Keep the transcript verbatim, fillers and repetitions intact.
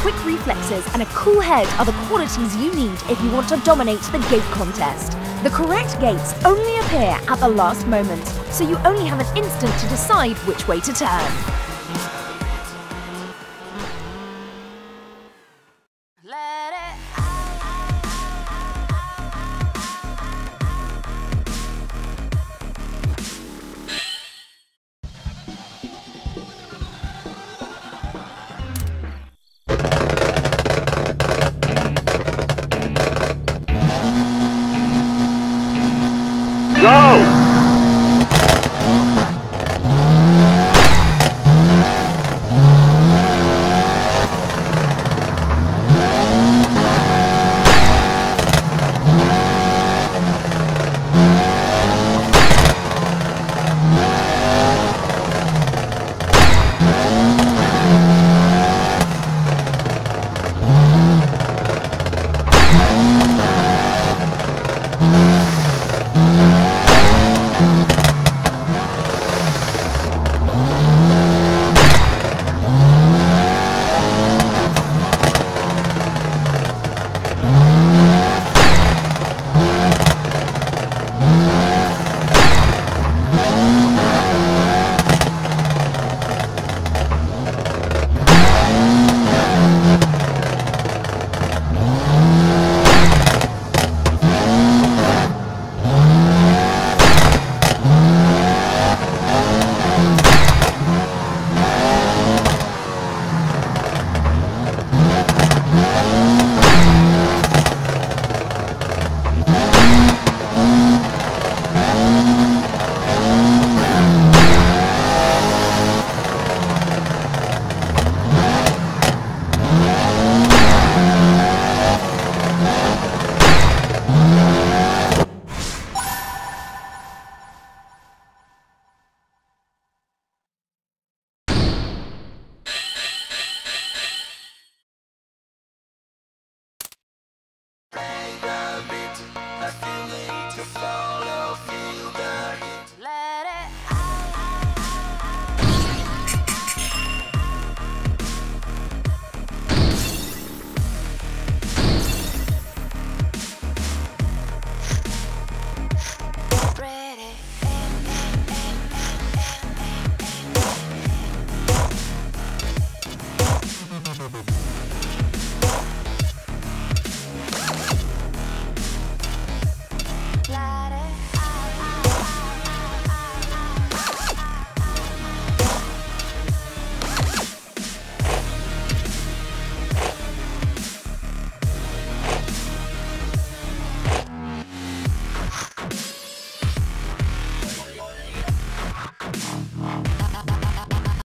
quick reflexes and a cool head are the qualities you need if you want to dominate the gate contest. The correct gates only appear at the last moment, so you only have an instant to decide which way to turn. Go!